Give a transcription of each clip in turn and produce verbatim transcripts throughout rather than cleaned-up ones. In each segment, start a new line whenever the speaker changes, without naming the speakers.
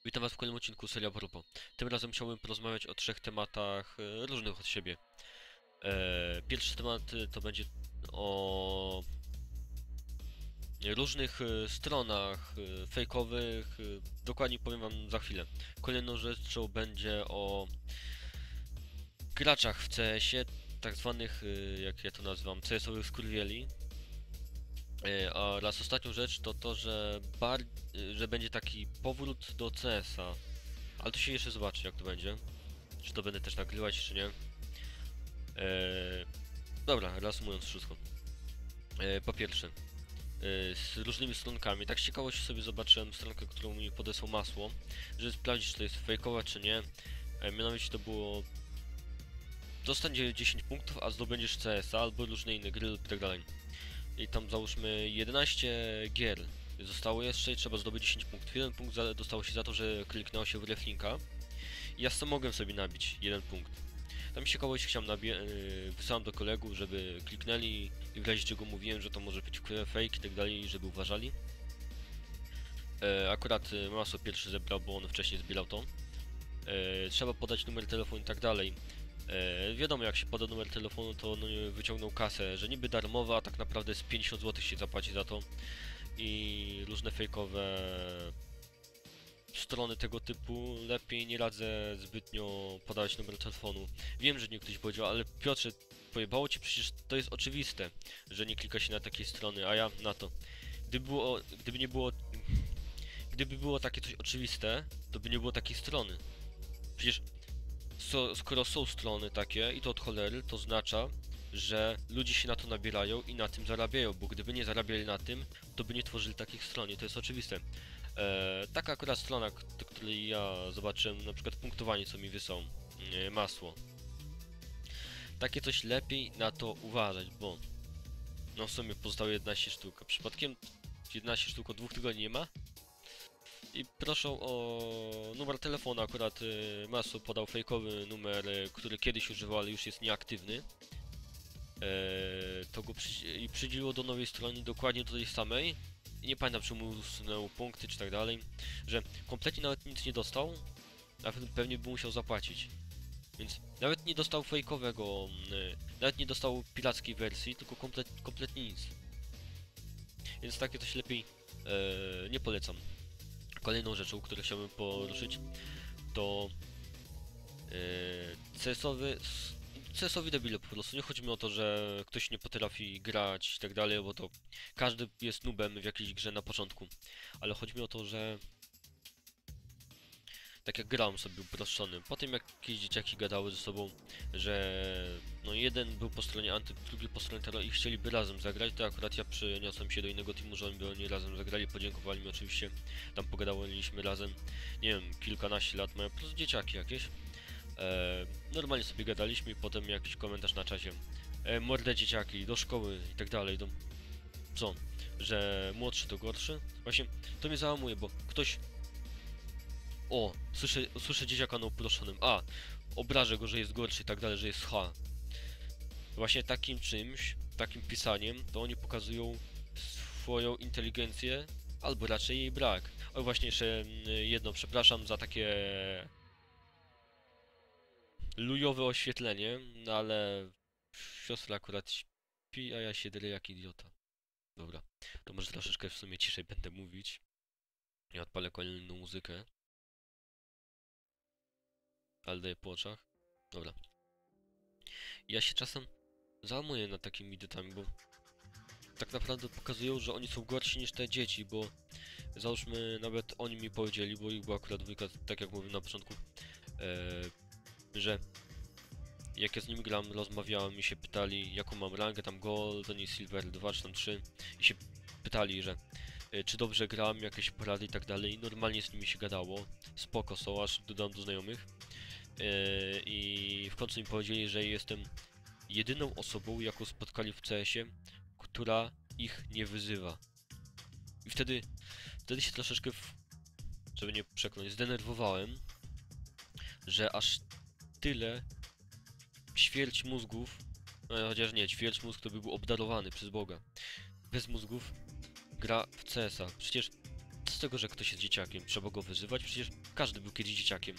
Witam was w kolejnym odcinku serii Propos. Tym razem chciałbym porozmawiać o trzech tematach e, różnych od siebie. E, pierwszy temat e, to będzie o różnych e, stronach e, fejkowych. E, dokładnie powiem wam za chwilę. Kolejną rzeczą będzie o graczach w C S ie, tak zwanych, e, jak ja to nazywam, C S owych skurwieli. E, oraz ostatnią rzecz to to, że, bar e, że będzie taki powrót do C S a. Ale to się jeszcze zobaczy, jak to będzie. Czy to będę też nagrywać, czy nie. Eee, dobra, reasumując wszystko. Eee, po pierwsze, eee, z różnymi stronkami. Tak z ciekawości sobie zobaczyłem stronkę, którą mi podesłał Masło, żeby sprawdzić, czy to jest fejkowe, czy nie. Eee, mianowicie to było: dostań dziesięć punktów, a zdobędziesz C S a albo różne inne gry lub tak dalej. I tam załóżmy jedenaście gier zostało jeszcze i trzeba zdobyć dziesięć punktów. Jeden punkt za, dostało się za to, że kliknęło się w reflinka. I ja sam mogłem sobie nabić jeden punkt. Tam się kogoś chciałem nabie... Yy, wysłałem do kolegów, żeby kliknęli i w razie czego mówiłem, że to może być fake i tak dalej, żeby uważali. E, akurat y, Maso pierwszy zebrał, bo on wcześniej zbierał to. E, trzeba podać numer telefonu i tak dalej. E, wiadomo, jak się poda numer telefonu, to no, wyciągnął kasę, że niby darmowa, a tak naprawdę z pięćdziesiąt złotych się zapłaci za to. I różne fejkowe strony tego typu, lepiej nie radzę zbytnio podawać numer telefonu. Wiem, że nie ktoś powiedział, ale Piotrze, pojebało ci, przecież to jest oczywiste, że nie klika się na takie strony, a ja na to. Gdyby było, gdyby nie było, gdyby było takie coś oczywiste, to by nie było takiej strony. Przecież so, skoro są strony takie i to od cholery, to oznacza, że ludzie się na to nabierają i na tym zarabiają, bo gdyby nie zarabiali na tym, to by nie tworzyli takich stron i to jest oczywiste. E, taka akurat strona, do której ja zobaczyłem na przykład punktowanie, co mi wysłał e, Masło. Takie coś lepiej na to uważać, bo no w sumie pozostało jedenaście sztuk, a przypadkiem jedenaście sztuk od dwóch tygodni nie ma. I proszę o numer telefonu, akurat e, Masło podał fejkowy numer, e, który kiedyś używał, ale już jest nieaktywny. E, to go przy, i przydzieliło do nowej strony, dokładnie do tej samej. I nie pamiętam, czy mu usunęło punkty, czy tak dalej, że kompletnie nawet nic nie dostał, a pewnie by musiał zapłacić. Więc nawet nie dostał fejkowego, yy, nawet nie dostał pirackiej wersji, tylko komplet, kompletnie nic. Więc takie coś lepiej yy, nie polecam. Kolejną rzeczą, którą chciałbym poruszyć, to yy, C S owy C S owi debile po prostu. Nie chodzi mi o to, że ktoś nie potrafi grać i tak dalej, bo to każdy jest noobem w jakiejś grze na początku. Ale chodzi mi o to, że tak jak grałem sobie uproszczony, potem jakieś dzieciaki gadały ze sobą, że no jeden był po stronie anty, drugi po stronie terror i chcieliby razem zagrać, to akurat ja przeniosłem się do innego teamu, że oni by oni razem zagrali, podziękowali mi oczywiście, tam pogadaliśmy razem, nie wiem, kilkanaście lat mają, plus dzieciaki jakieś. E, normalnie sobie gadaliśmy i potem jakiś komentarz na czacie. E, mordę dzieciaki, do szkoły i tak dalej, do... Co? Że młodszy to gorszy? Właśnie to mnie załamuje, bo ktoś... O, słyszę, słyszę dzieciaka na uproszonym. A, obrażę go, że jest gorszy i tak dalej, że jest H. Właśnie takim czymś, takim pisaniem, to oni pokazują swoją inteligencję, albo raczej jej brak. O, właśnie jeszcze jedno, przepraszam za takie lujowe oświetlenie, no ale siostra akurat śpi, a ja się drę jak idiota. Dobra, to może troszeczkę w sumie ciszej będę mówić. Ja odpalę kolejną muzykę. Ale daję po oczach. Dobra. Ja się czasem załamuję nad takimi idiotami, bo tak naprawdę pokazują, że oni są gorsi niż te dzieci, bo załóżmy, nawet oni mi powiedzieli, bo ich była akurat dwójka, tak jak mówiłem na początku, ee, że jak ja z nimi gram, rozmawiałem i się pytali, jaką mam rangę, tam gold, nie silver dwa czy tam trzy, i się pytali, że e, czy dobrze gram, jakieś porady i tak dalej, i normalnie z nimi się gadało, spoko są, aż dodam do znajomych, e, i w końcu mi powiedzieli, że jestem jedyną osobą, jaką spotkali w C S ie, która ich nie wyzywa. I wtedy, wtedy się troszeczkę, w, żeby nie przekonać, zdenerwowałem, że aż tyle ćwierć mózgów, no chociaż nie, ćwierć mózg to by był obdarowany przez Boga. Bez mózgów gra w C S a. Przecież z tego, że ktoś jest dzieciakiem? Trzeba go wyzywać? Przecież każdy był kiedyś dzieciakiem.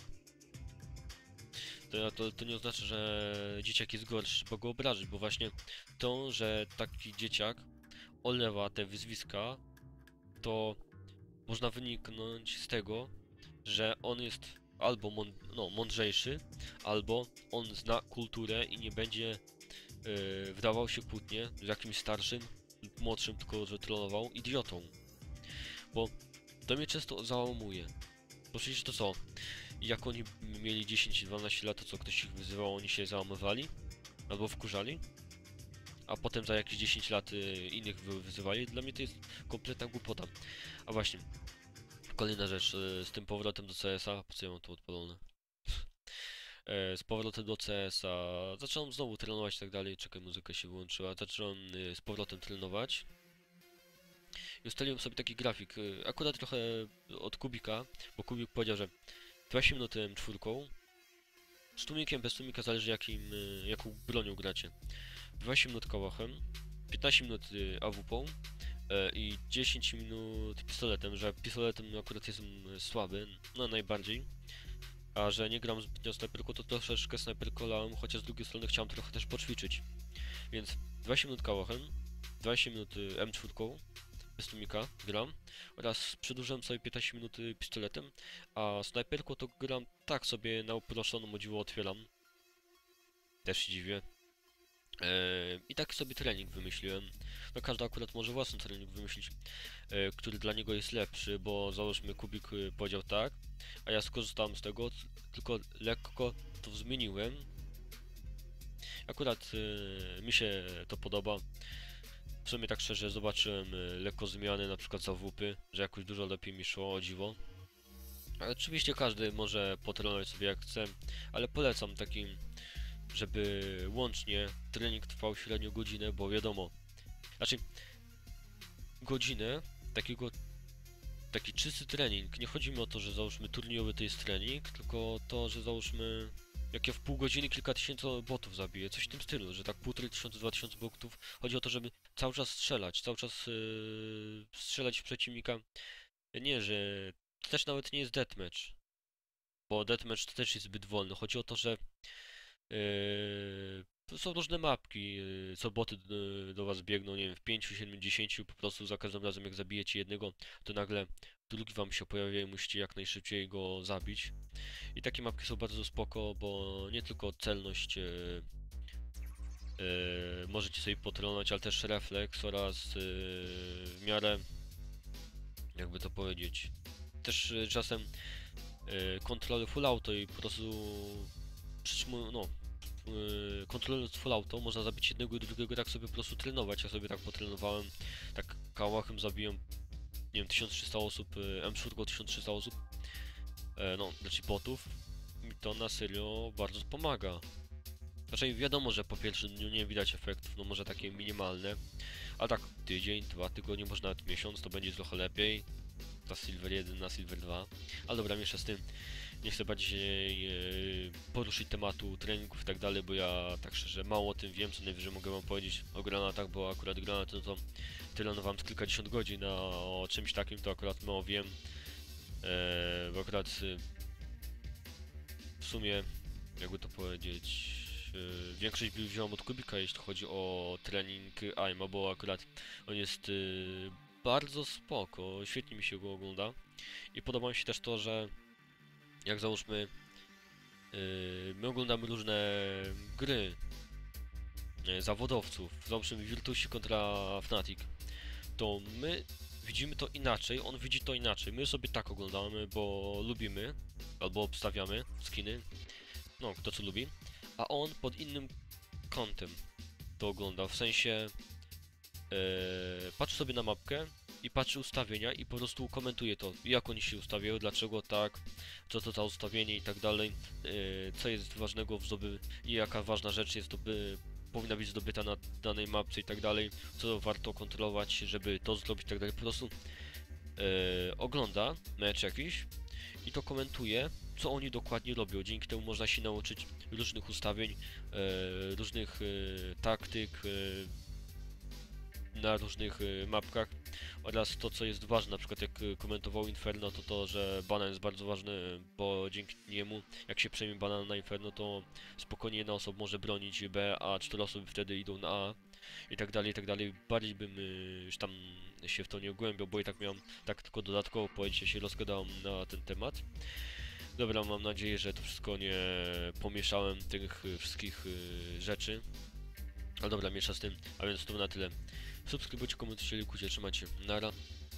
To, to, to nie oznacza, że dzieciak jest gorszy, trzeba go obrazić, bo właśnie to, że taki dzieciak olewa te wyzwiska, to można wyniknąć z tego, że on jest albo mąd no, mądrzejszy, albo on zna kulturę i nie będzie yy, wdawał się kłótnie z jakimś starszym lub młodszym, tylko że trollował idiotą. Bo to mnie często załamuje. Bo przecież to co? Jak oni mieli dziesięć dwanaście lat, to co, ktoś ich wyzywał, oni się załamywali? Albo wkurzali? A potem za jakieś dziesięć lat y, innych wy wyzywali? Dla mnie to jest kompletna głupota. A właśnie, kolejna rzecz, y, z tym powrotem do C S a, po co ja mam to odpalone? E, z powrotem do C S a, zacząłem znowu trenować i tak dalej, czekaj, muzyka się wyłączyła, zacząłem y, z powrotem trenować. I ustaliłem sobie taki grafik, y, akurat trochę od Kubika, bo Kubik powiedział, że dwadzieścia minut M cztery, z tłumikiem, bez tłumika, zależy jakim, y, jaką bronią gracie. dwadzieścia minut kałachem, piętnaście minut y, A W P-ą y, i dziesięć minut pistoletem, że pistoletem akurat jestem słaby, no najbardziej. A że nie gram zbytnio snajperką, to troszeczkę snajperką lałem, chociaż z drugiej strony chciałem trochę też poćwiczyć. Więc dwadzieścia minut kałachem, dwadzieścia minut y, M cztery, bez tłumika gram oraz przedłużyłem sobie piętnaście minut pistoletem, a snajperką to gram tak sobie na uproszczoną, o dziwo otwieram. Też się dziwię. Eee, I tak sobie trening wymyśliłem. No każdy akurat może własny trening wymyślić, e, który dla niego jest lepszy, bo załóżmy Kubik e, powiedział tak, a ja skorzystałem z tego, tylko lekko to zmieniłem. Akurat e, mi się to podoba. W sumie tak szczerze zobaczyłem y, lekko zmiany, na przykład za W P, że jakoś dużo lepiej mi szło, o dziwo. Ale oczywiście każdy może potrenować sobie jak chce, ale polecam takim, żeby łącznie trening trwał średnio godzinę, bo wiadomo, znaczy godzinę takiego, taki czysty trening, nie chodzi mi o to, że załóżmy turniejowy to jest trening, tylko to, że załóżmy jak ja w pół godziny kilka tysięcy botów zabiję, coś w tym stylu, że tak półtorej tysiąca, dwa tysiące botów. Chodzi o to, żeby cały czas strzelać, cały czas yy, strzelać w przeciwnika. Nie, że to też nawet nie jest deathmatch, bo deathmatch to też jest zbyt wolny. Chodzi o to, że yy, to są różne mapki, yy, co boty do, do was biegną, nie wiem, w pięciu, siedmiu, dziesięciu, po prostu za każdym razem jak zabijecie jednego, to nagle drugi wam się pojawia i musicie jak najszybciej go zabić. I takie mapki są bardzo spoko, bo nie tylko celność yy, yy, możecie sobie potrenować, ale też refleks oraz yy, w miarę, jakby to powiedzieć, też yy, czasem yy, kontrolę full auto i po prostu przytrzymują, no, yy, kontrolując full auto można zabić jednego i drugiego, tak sobie po prostu trenować. Ja sobie tak potrenowałem, tak kałachem zabiłem, nie wiem, tysiąc trzysta osób, yy, M cztery tysiąc trzysta osób, yy, no, znaczy botów. Mi to na serio bardzo pomaga. Znaczy wiadomo, że po pierwszym dniu nie widać efektów, no może takie minimalne, a tak tydzień, dwa tygodnie, może nawet miesiąc, to będzie trochę lepiej. Na Silver jeden, na Silver dwa. Ale dobra, miesza z tym. Nie chcę bardziej e, poruszyć tematu treningów i tak dalej, bo ja tak szczerze mało o tym wiem, co najwyżej mogę wam powiedzieć o granatach, bo akurat granaty no to trenowałem z kilkadziesiąt godzin, a o czymś takim to akurat mało wiem. E, bo akurat e, w sumie, jakby to powiedzieć, yy, większość wziąłem od Kubika, jeśli chodzi o trening aima, bo akurat on jest yy, bardzo spoko, świetnie mi się go ogląda i podoba mi się też to, że jak załóżmy yy, my oglądamy różne gry yy, zawodowców, załóżmy Virtusi kontra Fnatic, to my widzimy to inaczej, on widzi to inaczej, my sobie tak oglądamy, bo lubimy albo obstawiamy skiny, no kto co lubi, a on pod innym kątem to ogląda, w sensie yy, patrzy sobie na mapkę i patrzy ustawienia i po prostu komentuje to, jak oni się ustawiają, dlaczego tak, co to za ustawienie i tak dalej, yy, co jest ważnego w zdoby i jaka ważna rzecz jest zdoby, powinna być zdobyta na danej mapce i tak dalej, co warto kontrolować, żeby to zrobić i tak dalej, po prostu yy, ogląda mecz jakiś i to komentuje, co oni dokładnie robią. Dzięki temu można się nauczyć różnych ustawień, e, różnych e, taktyk, e, na różnych y, mapkach oraz to, co jest ważne, na przykład jak y, komentował Inferno, to to, że banan jest bardzo ważny, bo dzięki niemu, jak się przejmie banan na Inferno, to spokojnie jedna osoba może bronić B, a cztery osoby wtedy idą na A i tak dalej, i tak dalej. Bardziej bym y, już tam się w to nie ogłębiał, bo i tak miałem tak tylko dodatkowo powiedzieć, ja się rozgadałem na ten temat. Dobra, mam nadzieję, że to wszystko nie pomieszałem tych y, wszystkich y, rzeczy. Ale dobra, miesza z tym, a więc to na tyle. Subskrybujcie, komentujcie, lajkujcie, trzymajcie. Nara.